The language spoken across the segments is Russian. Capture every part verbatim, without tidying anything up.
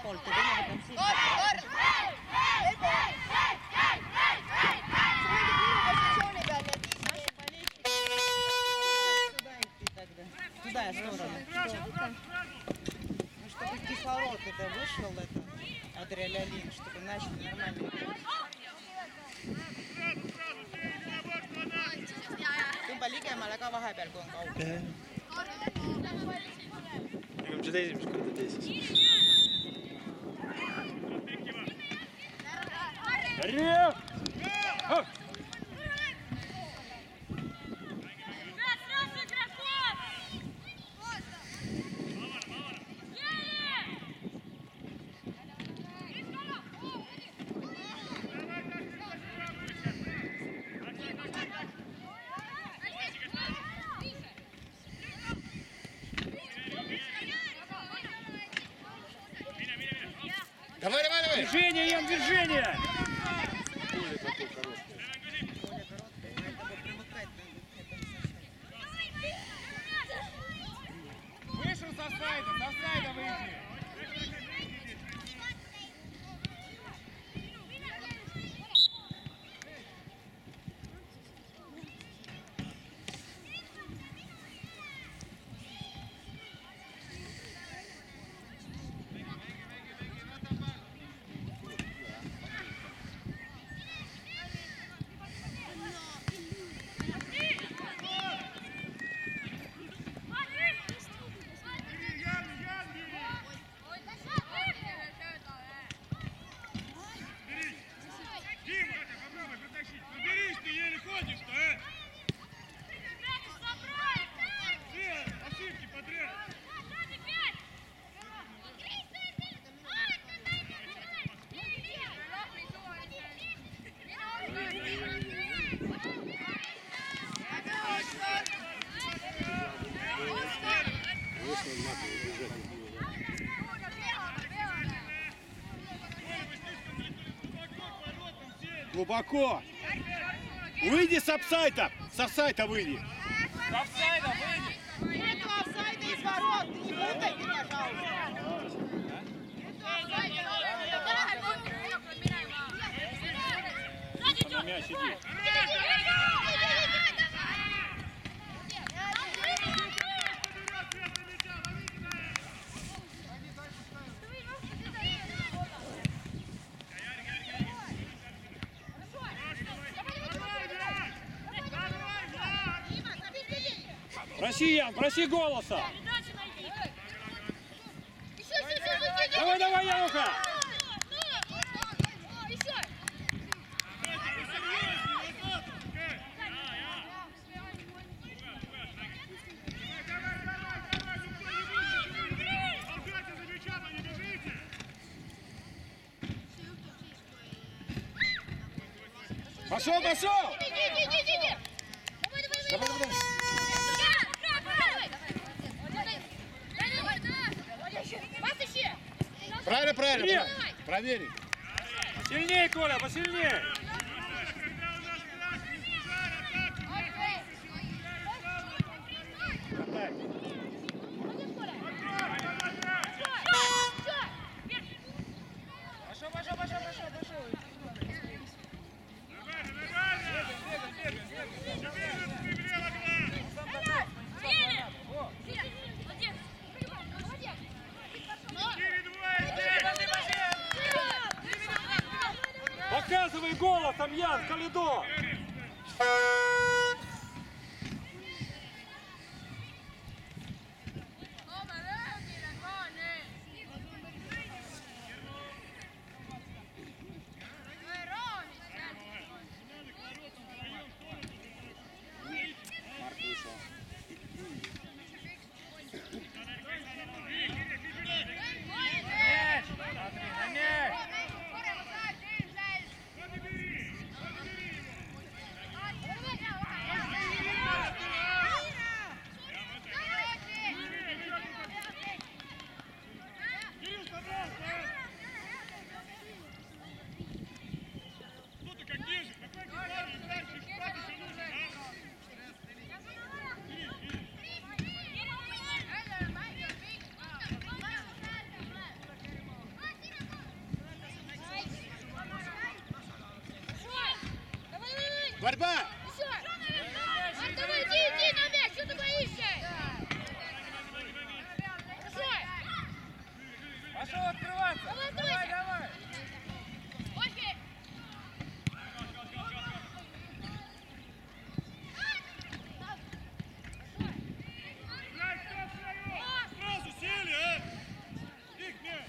poolt ja teine võtab siit. Туда я сторону. Ну, чтобы кислород это вышел, это адреналин, чтобы начали нормально играть. Tõmba ligemale ka vahepeal, kui on kaugel. Ega me seda esimest korda tee siis. Давай, давай, давай! Движение, Ян, движение! Вышел со сайда, со сайда выйди! Глубоко! Выйди с офсайда! С офсайда выйди! С офсайда выйди! Нету офсайда из ворот, не путайте, пожалуйста. На мяч иди. Проси, Ян, проси голоса! Давай, давай, Януха! Пошел, пошел! Давай, давай, давай! Правильно, правильно! Проверить! Сильнее, Коля, посильнее! Пошел, пошел, пошел, пошел, пошел. Показывай голосом, Ян, Калидо! борьба! Еще! Марк, давай, иди, иди на мяч, что ты боишься? Хорошо! Пошел открываться! Давай, Давай, давай! давай! Окей! Сразу сели, а! Их мяч!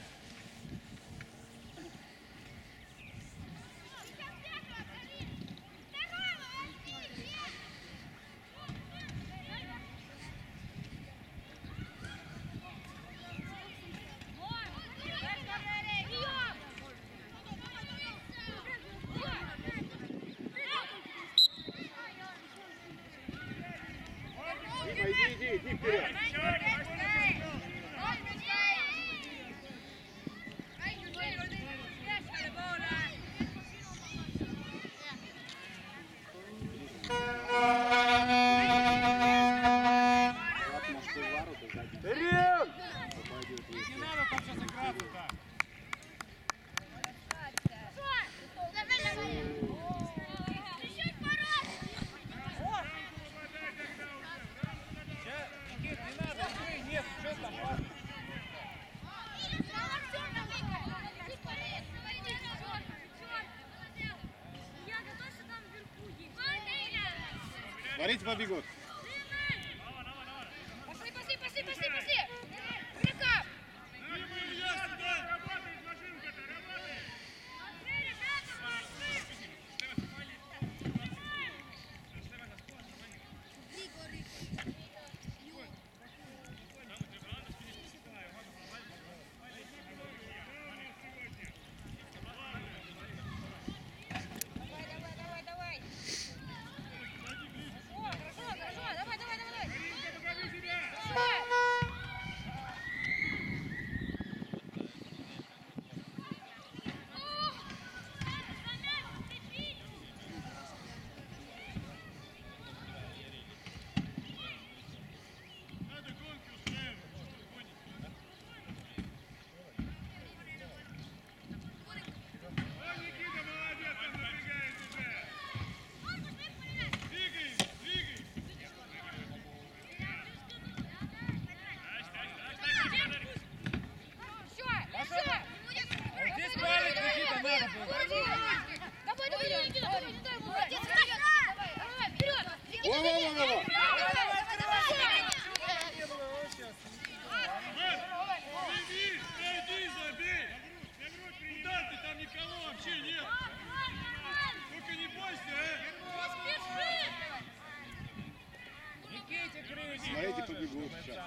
Дима, иди, иди, иди вперед! Вперед! Не надо там сейчас играться так! Сейчас, Никит, не надо, игры нет, что там? Смотрите, побегут. Пошли, пошли, пошли, пошли, пошли! Рука! Давай, давай, давай, давай! Хорошо, хорошо, хорошо, давай, давай, давай! Хорошо! Здесь правильно, Никита, надо было! Давай, давай, давай, Никита, давай, не дай ему брать. Давай, вперед! Во-во-во-во! Иди, иди, забей! Куда ты? Там никого вообще нет! Только не бойся, а! Никите крылья! Смотрите, побегут сейчас.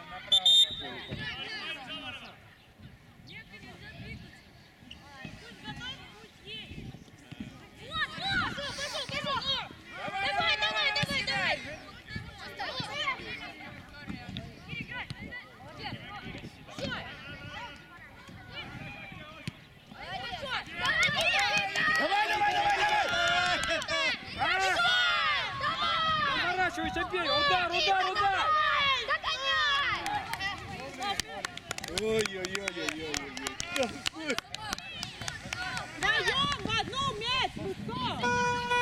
Давай, давай, давай, давай! Давай, давай, давай, давай! Разворачивайся, бей! Удар, удар, удар! Ой-ой-ой-ой-ой-ой. Даем в одну мяч, ну что?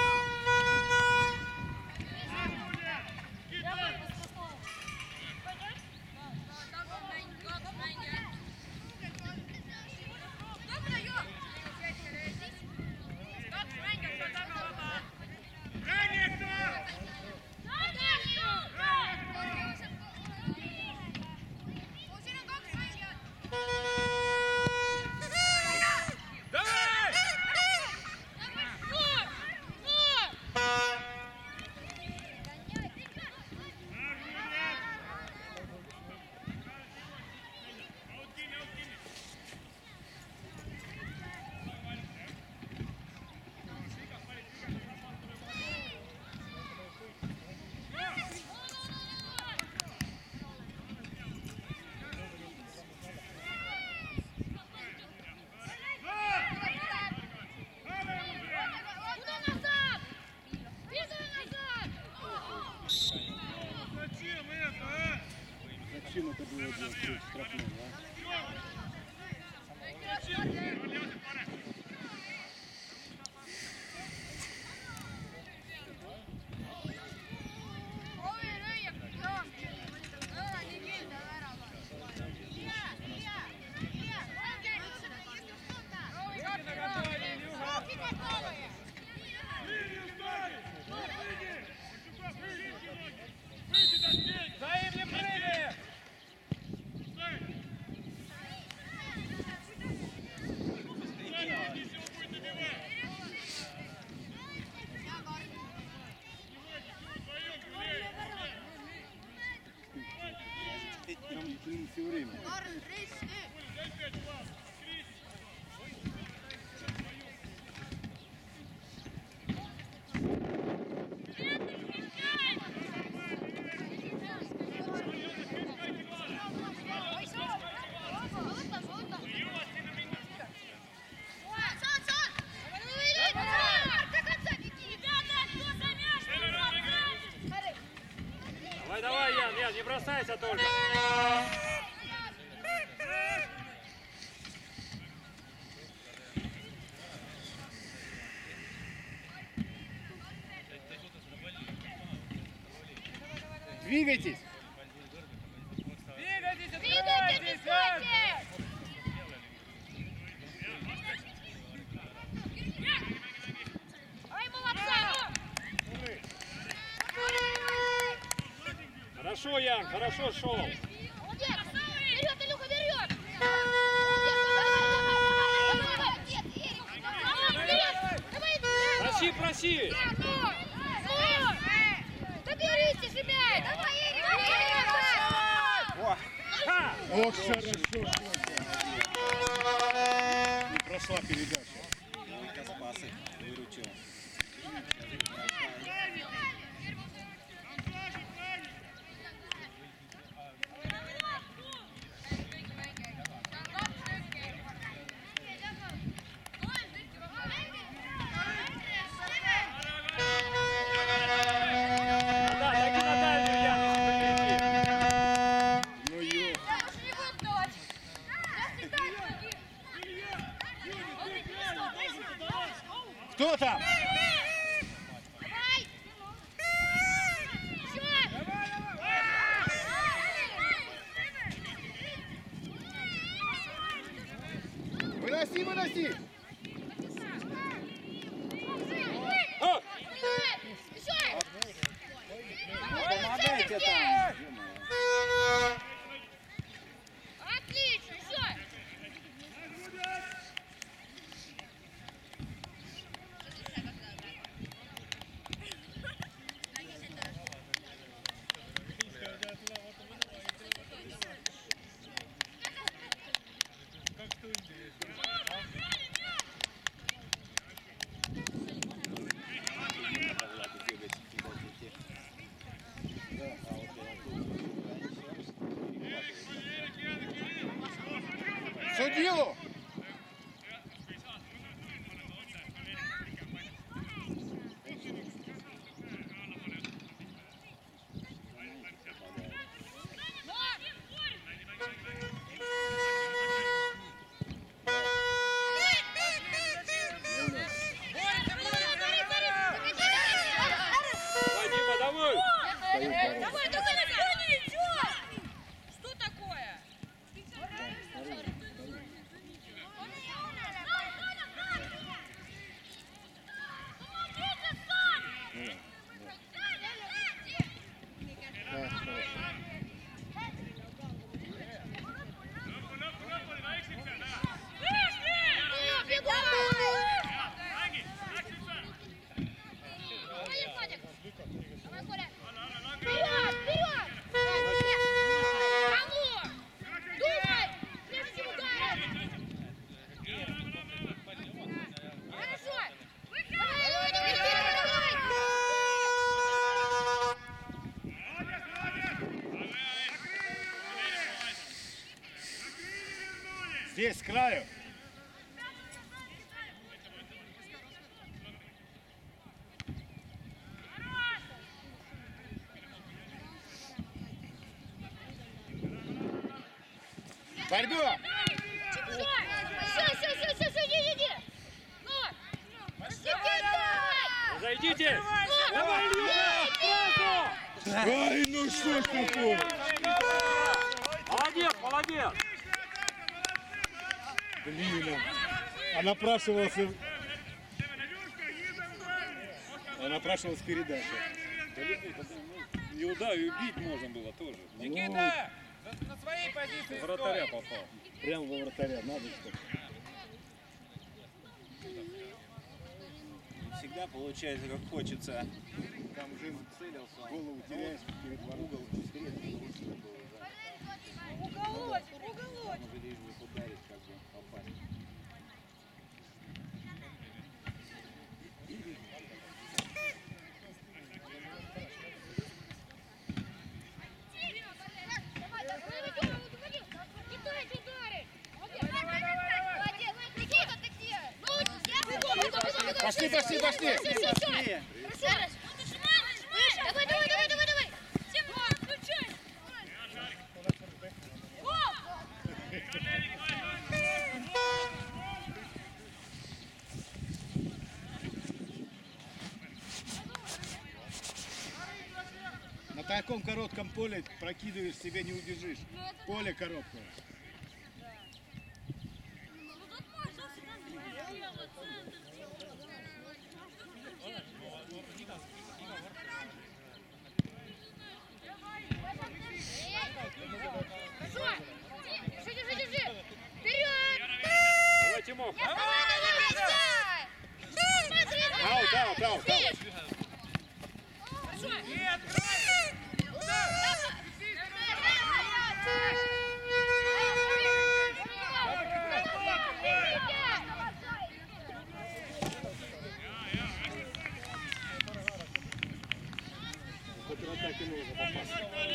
Зачем это было делать? Штрафной, а? не все время. Давай, давай, Ян, Ян, не бросайся только. Двигайтесь! Двигайтесь, Двигайтесь, открывайтесь, Ян! Ай, молодца! Хорошо, Ян, хорошо шел. Молодец! Вперед, Илюха, вперед! Проси, проси. Доберитесь, ребят! Давай, Ирик! Ха! Ох, хорошо! Не прошла передача. Спасы выручил. Да, дойди на дальнюю, Ян, если победит. Ну ё. Кто там? Выноси, выноси! О! Помогайте там. Отлично, все! Судью! Давай, Дима, давай. Давай, давай, давай! Что такое? Да, хорошо. Здесь, с краю. Борьба! Все, все, все, все, все, иди, иди! Ну! Давай! Зайдите. Давай, Илюха, сразу. Ай, ну что ж такое? Молодец, молодец. Блин, а напрашивался... А напрашивалась передача. И удар, и убить можно было тоже. Никита, на своей позиции Вратаря попал. Прямо во вратаря, надо что-то. Всегда получается, как хочется. Там же голову теряешь перед воротом. Угол пошли, пошли! Все, все, все. Хорошо. Давай, давай, давай, давай, давай. Включай. На таком коротком поле прокидываешь, себе не убежишь. Поле короткое. Хорошо. Держи, держи, держи. Вперед. Давай, Тимох. Смотри, Аут, аут, аут, аут. Хорошо. Нет, Контратаке нужно попасть.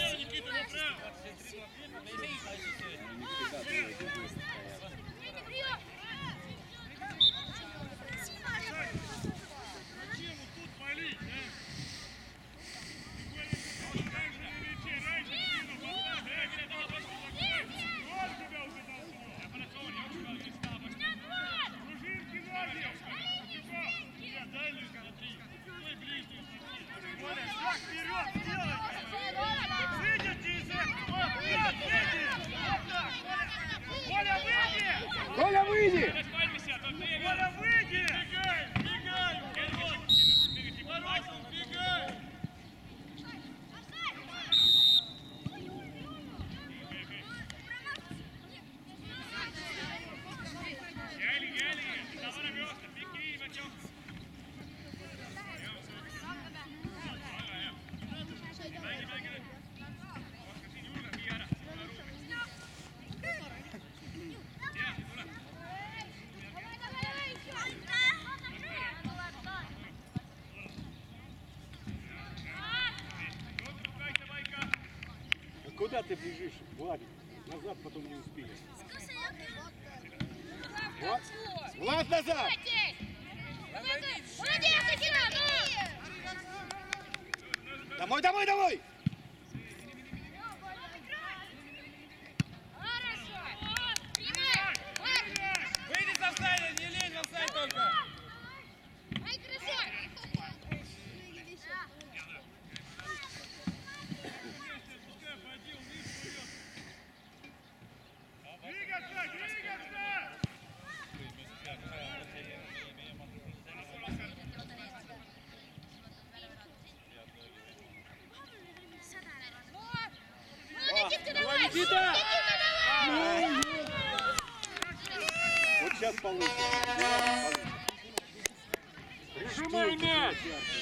Коля, выйди! Коля, выйди! Бегай, бегай! Морозов, бегай! Куда ты бежишь, Владик? Назад потом не успеешь. Вот. Влад, назад! Молодец, Акина, ну! Домой, домой, домой! Хорошо! Принимай! Выйди со стайли, не лезь на сайт только! Ай, хорошо! Двигаться, двигаться! Ну, Никитка, давай! Никита! Никита, давай! Вот сейчас получится. Прижимай мяч.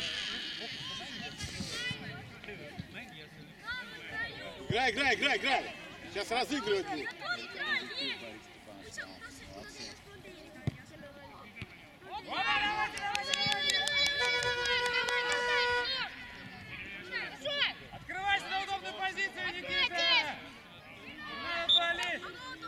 Играй, играй, играй, играй! Сейчас разыгрывают будут. Открывайся на удобную позицию, Никита! Надо полезть!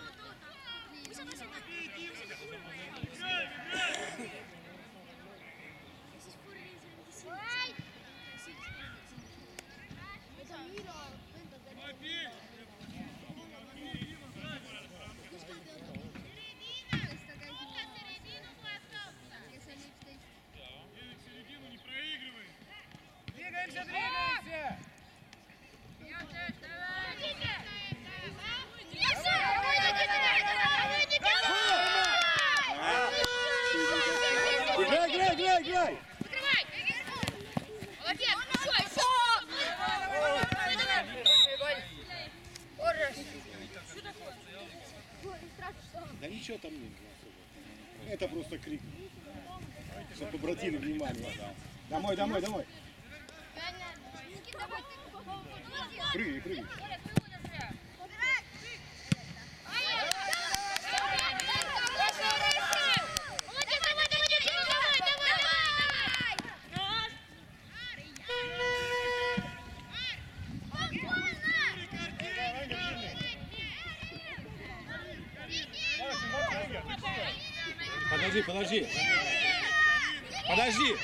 Двигаемся, двигаемся! Играй, играй, играй, играй! Открывай! Молодец! Еще, еще! Давай, давай! Орешь! Да ничего там нет. Это просто крик. Чтобы обратили внимание. Домой, домой, домой. Прыгай, прыгай. Подожди, подожди. Подожди.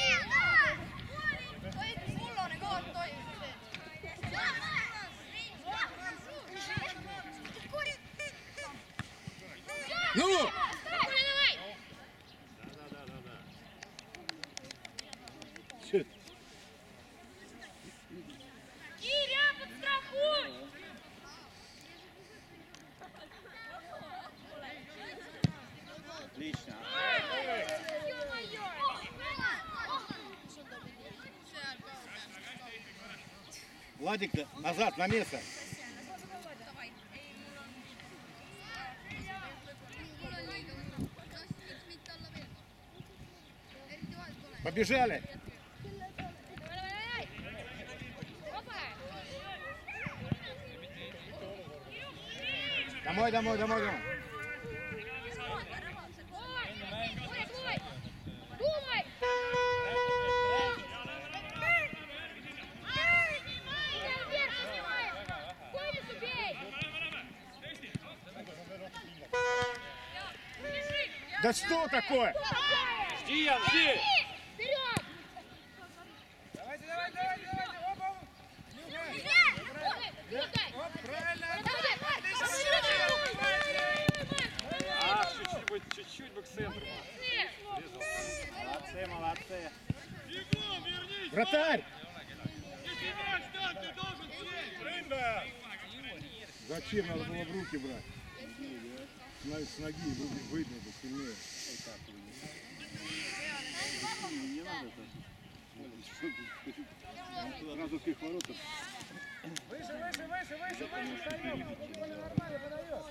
Ну! Чё? Киря, подстрахуй! Отлично. Владик, назад, на место. Побежали. Домой, домой, домой, домой. Думай! Вверх снимаем! Конец убей! Да что такое? Жди, Ян, жди! Вперед! Давайте, давайте, давайте, давайте. Оп, оп. А, чуть-чуть бы, чуть-чуть бы к центру. Молодцы, молодцы. Вратарь! Зачем? Надо было в руки брать. С ноги в руки выйдет, это сильнее. Не надо так. Сразу с их воротов. Выше, выше, выше, выше, выше. Встаем. Коля нормально подает.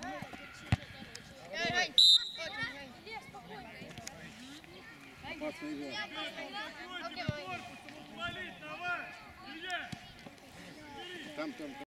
Опасная игра. Там, там, там.